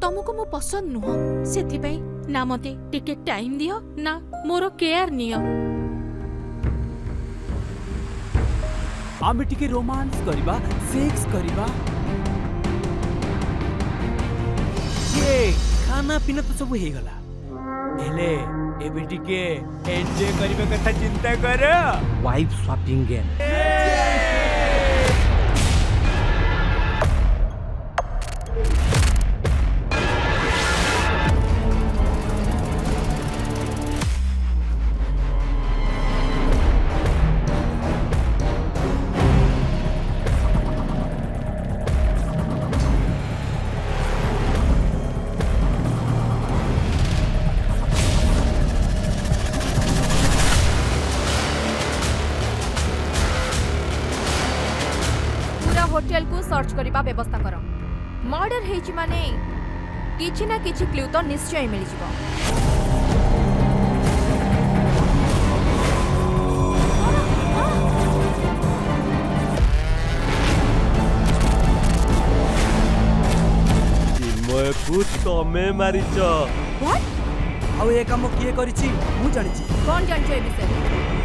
तुमको मो पसंद नुह से ना मते टिके टाइम दियो ना मोर केयर नियो। आमे टिके रोमांस करिबा सेक्स करिबा ये खाना पीना तो सब हे गला हेले एबे टिके एन्जॉय करिबा कथा चिंता कर वाइफ स्वैपिंग गेम। होटल को सर्च करबा व्यवस्था कर। मर्डर हेछि माने किछि ना किछि क्लू तो निश्चय मिल जिवो। मैं कुछ तमे मारिच व्हाट आउ ए काम किए करिछि मु जानिछि। कोन जानछो ए विषय?